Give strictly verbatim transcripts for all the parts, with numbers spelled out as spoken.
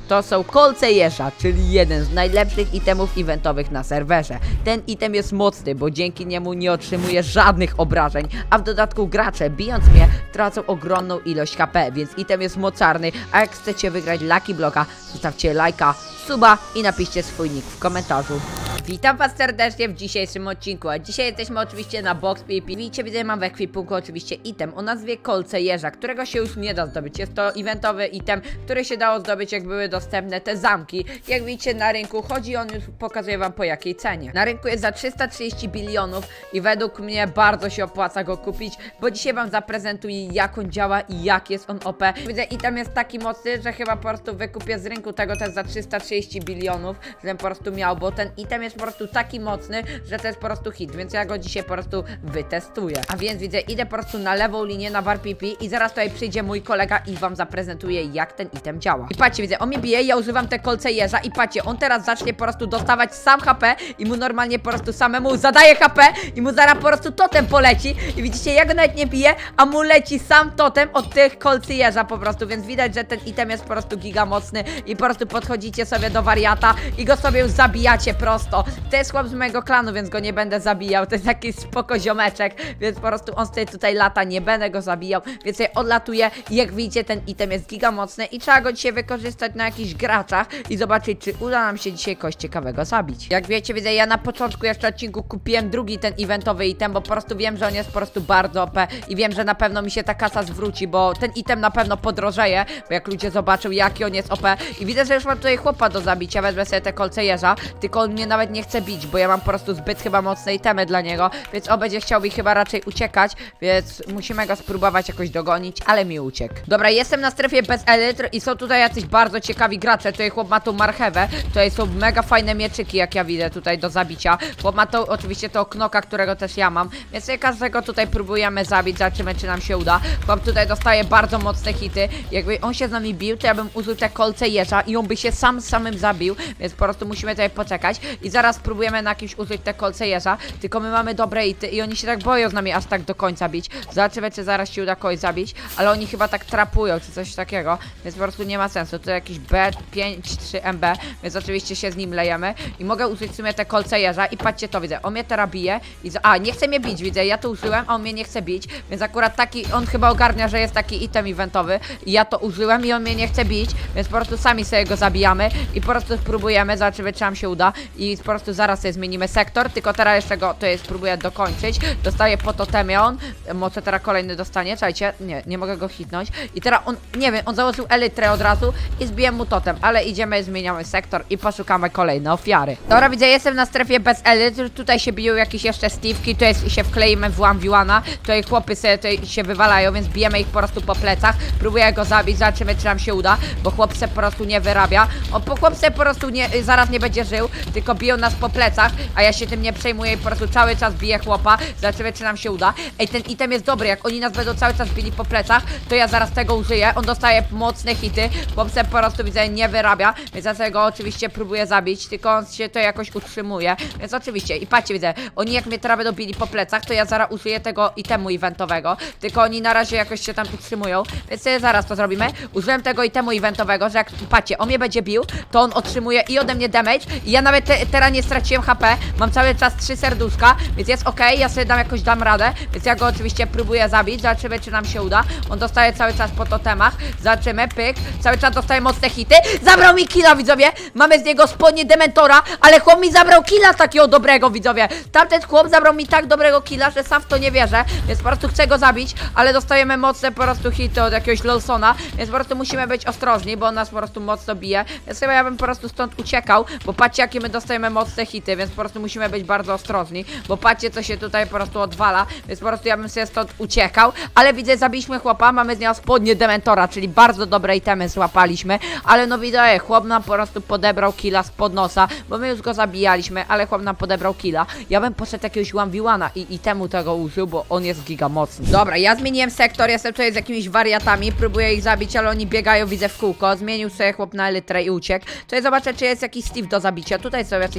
to są kolce jeża, czyli jeden z najlepszych itemów eventowych na serwerze. Ten item jest mocny, bo dzięki niemu nie otrzymuje żadnych obrażeń, a w dodatku gracze, bijąc mnie, tracą ogromną ilość H P, więc item jest mocarny, a jak chcecie wygrać Lucky Blocka, zostawcie lajka, suba i napiszcie swój nick w komentarzu. Witam was serdecznie w dzisiejszym odcinku, a dzisiaj jesteśmy oczywiście na Box P V P. Widzicie, widzę, mam w ekwipunku oczywiście item o nazwie kolce jeża, którego się już nie da zdobyć. Jest to eventowy item, który się dało zdobyć, jak były dostępne te zamki. Jak widzicie na rynku, chodzi on, już pokazuję wam po jakiej cenie. Na rynku jest za trzysta trzydzieści bilionów i według mnie bardzo się opłaca go kupić, bo dzisiaj wam zaprezentuję, jak on działa i jak jest on O P. Widzę, item jest taki mocny, że chyba po prostu wykupię z rynku tego też za trzysta trzydzieści bilionów, żebym po prostu miał, bo ten item jest po prostu taki mocny, że to jest po prostu hit, więc ja go dzisiaj po prostu wytestuję. A więc widzę, idę po prostu na lewą linię na bar P P i zaraz tutaj przyjdzie mój kolega i wam zaprezentuje, jak ten item działa. I patrzcie, widzę, on mnie bije, ja używam te kolce jeża i patrzcie, on teraz zacznie po prostu dostawać sam H P i mu normalnie po prostu samemu zadaje H P i mu zaraz po prostu totem poleci i widzicie, ja go nawet nie biję, a mu leci sam totem od tych kolcy jeża po prostu, więc widać, że ten item jest po prostu giga mocny i po prostu podchodzicie sobie do wariata i go sobie już zabijacie prosto. To jest chłop z mojego klanu, więc go nie będę zabijał. To jest taki spoko ziomeczek, więc po prostu on sobie tutaj lata, nie będę go zabijał, więc sobie odlatuje i jak widzicie, ten item jest giga mocny i trzeba go dzisiaj wykorzystać na jakichś graczach i zobaczyć, czy uda nam się dzisiaj kogoś ciekawego zabić. Jak wiecie, widzę, ja na początku jeszcze odcinku kupiłem drugi ten eventowy item, bo po prostu wiem, że on jest po prostu bardzo O P i wiem, że na pewno mi się ta kasa zwróci, bo ten item na pewno podrożeje, bo jak ludzie zobaczą, jaki on jest O P i widzę, że już mam tutaj chłopa do zabicia, wezmę sobie te kolce jeża, tylko on mnie nawet nie chce bić, bo ja mam po prostu zbyt chyba mocne itemy dla niego, więc on będzie chciał mi chyba raczej uciekać, więc musimy go spróbować jakoś dogonić, ale mi uciekł. Dobra, jestem na strefie bez elitr i są tutaj jacyś bardzo ciekawi gracze. Tutaj chłop ma tą marchewę, tutaj są mega fajne mieczyki, jak ja widzę tutaj do zabicia. Chłop ma to oczywiście to knoka, którego też ja mam, więc każdego tutaj próbujemy zabić, zobaczymy, czy nam się uda. Chłop tutaj dostaje bardzo mocne hity, jakby on się z nami bił, to ja bym użył te kolce jeża i on by się sam samym zabił, więc po prostu musimy tutaj poczekać i zaraz spróbujemy na kimś użyć te kolce jeża, tylko my mamy dobre hity i oni się tak boją z nami aż tak do końca bić. Zobaczymy, czy zaraz się uda kogoś zabić, ale oni chyba tak trapują, czy coś takiego, więc po prostu nie ma sensu. To jakiś B pięć trzy M B, więc oczywiście się z nim lejemy i mogę użyć w sumie te kolce jeża i patrzcie, to widzę, on mnie teraz bije i za... a, nie chce mnie bić, widzę, ja to użyłem, a on mnie nie chce bić, więc akurat taki, on chyba ogarnia, że jest taki item eventowy i ja to użyłem i on mnie nie chce bić, więc po prostu sami sobie go zabijamy i po prostu spróbujemy, zobaczymy, czy nam się uda i po prostu zaraz sobie zmienimy sektor, tylko teraz jeszcze go, to jest, spróbuję dokończyć, dostaje po totemie on, może teraz kolejny dostanie, czekajcie, nie, nie mogę go hitnąć i teraz on, nie wiem, on założył elytrę od razu i zbiłem mu totem, ale idziemy, zmieniamy sektor i poszukamy kolejne ofiary. Dobra, widzę, jestem na strefie bez elitr, tutaj się biją jakieś jeszcze Steve'ki, tutaj jest, się wkleimy w jeden v jeden, tutaj chłopy sobie tutaj się wywalają, więc bijemy ich po prostu po plecach, próbuję go zabić, zobaczymy, czy nam się uda, bo chłop se po prostu nie wyrabia, o, po chłop se po prostu nie, zaraz nie będzie żył, tylko biją nas po plecach, a ja się tym nie przejmuję i po prostu cały czas biję chłopa, zobaczymy, czy nam się uda. Ej, ten item jest dobry, jak oni nas będą cały czas bili po plecach, to ja zaraz tego użyję, on dostaje mocne hity, chłop se po prostu, widzę, nie wyrabia, więc ja sobie go oczywiście próbuję zabić, tylko on się to jakoś utrzymuje, więc oczywiście, i patrzcie, widzę, oni jak mnie teraz będą bili po plecach, to ja zaraz użyję tego itemu eventowego, tylko oni na razie jakoś się tam utrzymują, więc sobie zaraz to zrobimy. Użyłem tego itemu eventowego, że jak, patrzcie, on mnie będzie bił, to on otrzymuje i ode mnie damage i ja nawet te, teraz nie straciłem H P, mam cały czas trzy serduszka, więc jest ok, ja sobie dam jakoś dam radę, więc ja go oczywiście próbuję zabić, zobaczymy, czy nam się uda. On dostaje cały czas po totemach, zobaczymy, pyk, cały czas dostaje mocne hity, zabrał mi killa, widzowie, mamy z niego spodnie Dementora, ale chłop mi zabrał killa takiego dobrego, widzowie, tamten chłop zabrał mi tak dobrego killa, że sam w to nie wierzę, więc po prostu chcę go zabić, ale dostajemy mocne po prostu hity od jakiegoś Lolsona, więc po prostu musimy być ostrożni, bo on nas po prostu mocno bije, więc chyba ja bym po prostu stąd uciekał, bo patrzcie, jakie my dostajemy mocne hity, więc po prostu musimy być bardzo ostrożni, bo patrzcie, co się tutaj po prostu odwala, więc po prostu ja bym sobie stąd uciekał, ale widzę, zabiliśmy chłopa, mamy z niego spodnie Dementora, czyli bardzo dobre itemy złapaliśmy, ale no widać, chłop nam po prostu podebrał killa spod nosa, bo my już go zabijaliśmy, ale chłop nam podebrał killa, ja bym poszedł jakiegoś jeden v jeden i itemu tego użył, bo on jest giga mocny. Dobra, ja zmieniłem sektor, jestem tutaj z jakimiś wariatami, próbuję ich zabić, ale oni biegają, widzę, w kółko, zmienił sobie chłop na elytrę i uciekł, tutaj zobaczę, czy jest jakiś Steve do zabicia, tutaj są jacyś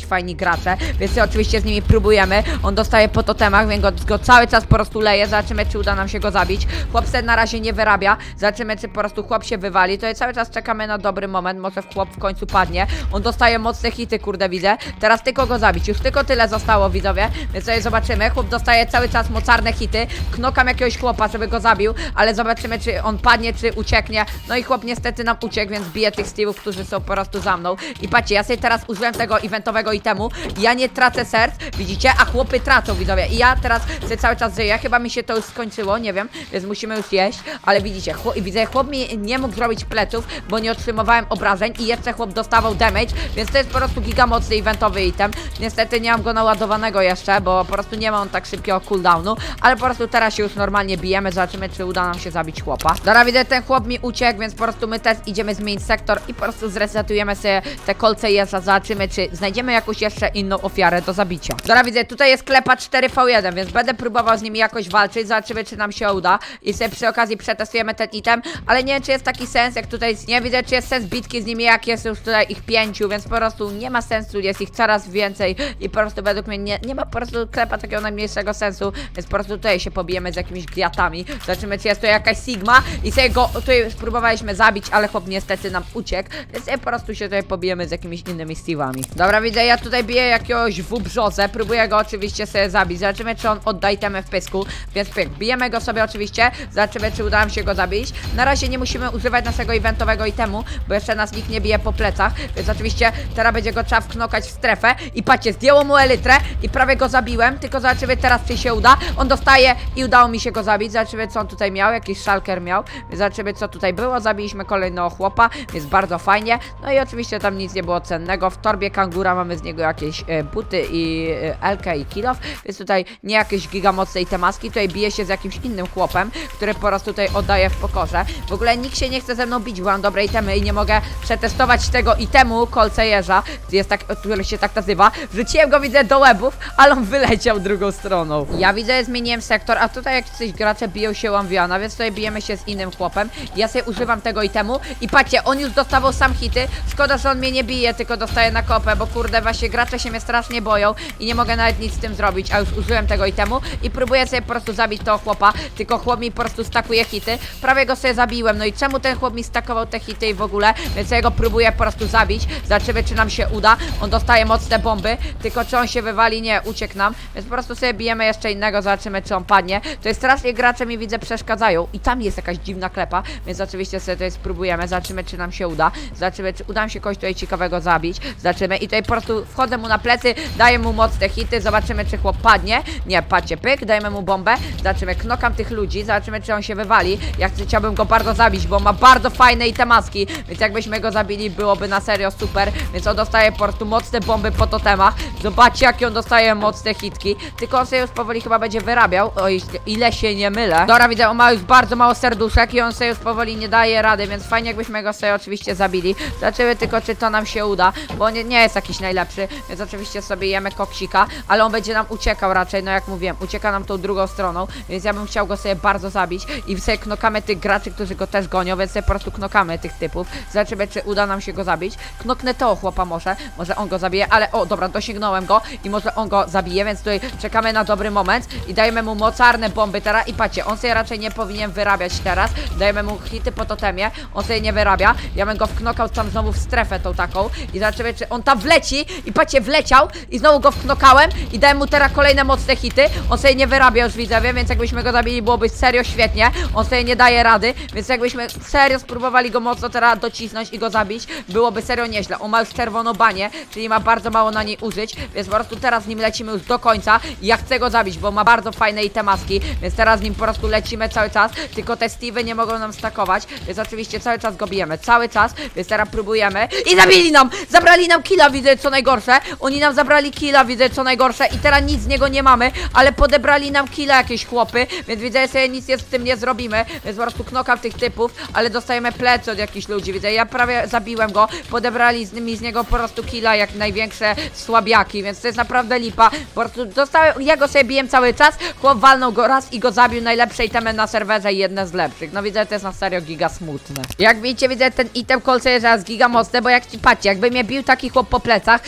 jakiś fajni gracze, więc oczywiście z nimi próbujemy. On dostaje po totemach, więc go, go cały czas po prostu leje. Zobaczymy, czy uda nam się go zabić. Chłop se na razie nie wyrabia. Zobaczymy, czy po prostu chłop się wywali. To cały czas czekamy na dobry moment. Może chłop w końcu padnie. On dostaje mocne hity, kurde, widzę. Teraz tylko go zabić. Już tylko tyle zostało, widzowie. Więc sobie zobaczymy. Chłop dostaje cały czas mocarne hity. Knokam jakiegoś chłopa, żeby go zabił, ale zobaczymy, czy on padnie, czy ucieknie. No i chłop niestety nam uciekł, więc bije tych Steve'ów, którzy są po prostu za mną. I patrzcie, ja sobie teraz użyłem tego eventowego itemu. Ja nie tracę serc, widzicie? A chłopy tracą, widzowie. I ja teraz sobie cały czas żyję. Chyba mi się to już skończyło, nie wiem, więc musimy już jeść. Ale widzicie, chłop, widzę, chłop mi nie mógł zrobić pleców, bo nie otrzymywałem obrażeń i jeszcze chłop dostawał damage, więc to jest po prostu giga mocny eventowy item. Niestety nie mam go naładowanego jeszcze, bo po prostu nie ma on tak szybkiego cooldownu, ale po prostu teraz się już normalnie bijemy, zobaczymy, czy uda nam się zabić chłopa. Dobra, widzę, ten chłop mi uciekł, więc po prostu my też idziemy zmienić sektor i po prostu zresetujemy sobie te kolce jeża, zobaczymy, czy znajdziemy jakąś jeszcze inną ofiarę do zabicia. Dobra, widzę, tutaj jest klepa cztery v jeden, więc będę próbował z nimi jakoś walczyć, zobaczymy, czy nam się uda i sobie przy okazji przetestujemy ten item, ale nie wiem, czy jest taki sens, jak tutaj, nie widzę, czy jest sens bitki z nimi, jak jest już tutaj ich pięciu, więc po prostu nie ma sensu, jest ich coraz więcej i po prostu według mnie nie, nie ma po prostu klepa takiego najmniejszego sensu, więc po prostu tutaj się pobijemy z jakimiś gwiatami, zobaczymy, czy jest to jakaś Sigma i sobie go tutaj spróbowaliśmy zabić, ale chłop niestety nam uciekł, więc sobie po prostu się tutaj pobijemy z jakimiś innymi Steve'ami. Dobra, widzę, ja tutaj biję jakiegoś wubrzozę, próbuję go oczywiście sobie zabić, zobaczymy, czy on odda itemy w pysku, więc pyk, bijemy go sobie oczywiście, zobaczymy, czy uda nam się go zabić. Na razie nie musimy używać naszego eventowego itemu, bo jeszcze nas nikt nie bije po plecach, więc oczywiście teraz będzie go trzeba wknokać w strefę i patrzcie, zdjęło mu elytrę i prawie go zabiłem, tylko zobaczymy teraz, czy się uda. On dostaje i udało mi się go zabić, zobaczymy, co on tutaj miał, jakiś szalker miał, więc zobaczymy, co tutaj było. Zabiliśmy kolejnego chłopa, więc bardzo fajnie. No i oczywiście tam nic nie było cennego. W torbie kangura mamy z niego jakieś e, buty i e, elkę i kill off, więc tutaj nie jakieś giga mocnej temaski. Tutaj bije się z jakimś innym chłopem, który po prostu tutaj oddaje w pokorze. W ogóle nikt się nie chce ze mną bić, bo mam dobre itemy i nie mogę przetestować tego itemu kolce jeża, jest tak, który się tak nazywa. Wrzuciłem go, widzę, do łebów, ale on wyleciał drugą stroną. Ja widzę, zmieniłem sektor, a tutaj jak coś gracze biją się łamwiana, więc tutaj bijemy się z innym chłopem. Ja sobie używam tego itemu i patrzcie, on już dostawał sam hity. Szkoda, że on mnie nie bije, tylko dostaje na kopę, bo kurde, właśnie gracze się mnie strasznie boją i nie mogę nawet nic z tym zrobić, a już użyłem tego itemu i próbuję sobie po prostu zabić tego chłopa, tylko chłop mi po prostu stakuje hity. Prawie go sobie zabiłem, no i czemu ten chłop mi stakował te hity i w ogóle, więc ja go próbuję po prostu zabić, zobaczymy, czy nam się uda. On dostaje mocne bomby, tylko czy on się wywali, nie, uciekł nam, więc po prostu sobie bijemy jeszcze innego, zobaczymy, czy on padnie. To jest strasznie, gracze mi, widzę, przeszkadzają i tam jest jakaś dziwna klepa, więc oczywiście sobie tutaj spróbujemy, zobaczymy, czy nam się uda, zobaczymy, czy uda nam się kogoś tutaj ciekawego zabić, zobaczymy i tutaj po prostu wchodzę mu na plecy, daję mu mocne hity, zobaczymy, czy chłop padnie. Nie, patrzcie, pyk, dajemy mu bombę, zobaczymy, knokam tych ludzi, zobaczymy, czy on się wywali. Ja chciałbym go bardzo zabić, bo ma bardzo fajne itemaski, więc jakbyśmy go zabili, byłoby na serio super, więc on dostaje po prostu mocne bomby po totemach. Zobaczcie, jakie on dostaje mocne hitki, tylko on sobie już powoli chyba będzie wyrabiał, o ile się nie mylę. Dobra, widzę, on ma już bardzo mało serduszek i on sobie już powoli nie daje rady, więc fajnie, jakbyśmy go sobie oczywiście zabili. Zobaczymy tylko, czy to nam się uda, bo nie, nie jest jakiś najlepszy, więc oczywiście sobie jemy koksika, ale on będzie nam uciekał raczej, no jak mówiłem, ucieka nam tą drugą stroną, więc ja bym chciał go sobie bardzo zabić i sobie knokamy tych graczy, którzy go też gonią, więc sobie po prostu knokamy tych typów. Zobaczymy, czy uda nam się go zabić. Knoknę tego chłopa może, może on go zabije, ale o, dobra, dosięgnąłem go i może on go zabije, więc tutaj czekamy na dobry moment i dajemy mu mocarne bomby teraz i patrzcie, on sobie raczej nie powinien wyrabiać teraz, dajemy mu hity po totemie, on sobie nie wyrabia, ja bym go wknokał tam znowu w strefę tą taką i zobaczymy, czy on tam wleci i patrzcie, wleciał i znowu go wknokałem i dałem mu teraz kolejne mocne hity, on sobie nie wyrabia już, widzowie, więc jakbyśmy go zabili, byłoby serio świetnie, on sobie nie daje rady, więc jakbyśmy serio spróbowali go mocno teraz docisnąć i go zabić, byłoby serio nieźle. On ma już czerwoną banię, czyli ma bardzo mało na niej użyć, więc po prostu teraz z nim lecimy już do końca i ja chcę go zabić, bo ma bardzo fajne itemaski, więc teraz z nim po prostu lecimy cały czas, tylko te Steve'y nie mogą nam stakować, więc oczywiście cały czas go bijemy, cały czas, więc teraz próbujemy i zabili nam! Zabrali nam killa, widzę, co najgorsze, oni nam zabrali killa, widzę, co najgorsze i teraz nic z niego nie mamy, ale podebrali nam killa jakieś chłopy, więc widzę, że sobie nic z tym nie zrobimy, więc po prostu knokam tych typów, ale dostajemy plecy od jakichś ludzi, widzę, ja prawie zabiłem go, podebrali z nimi z niego po prostu killa jak największe słabiaki, więc to jest naprawdę lipa, po prostu dostałem, ja go sobie biłem cały czas, chłop walnął go raz i go zabił, najlepsze itemy na serwerze i jedne z lepszych, no widzę, to jest na serio giga smutne. Jak widzicie, widzę, ten item kolce jest raz giga mocny, bo jak ci patrzcie, jakby mnie bił taki chłop po plecach,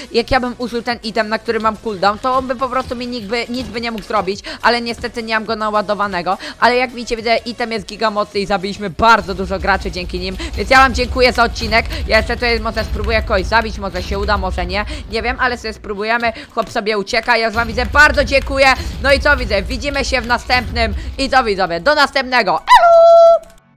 jak ja bym użył ten item, na który mam cooldown, to on by po prostu mi nikt by, nic by nie mógł zrobić, ale niestety nie mam go naładowanego, ale jak widzicie, widzę, item jest giga mocny i zabiliśmy bardzo dużo graczy dzięki nim, więc ja wam dziękuję za odcinek. Ja jeszcze tutaj może spróbuję kogoś zabić, może się uda, może nie, nie wiem, ale sobie spróbujemy. Chłop sobie ucieka, ja już wam widzę, bardzo dziękuję. No i co widzę, widzimy się w następnym i co widzowie, do następnego.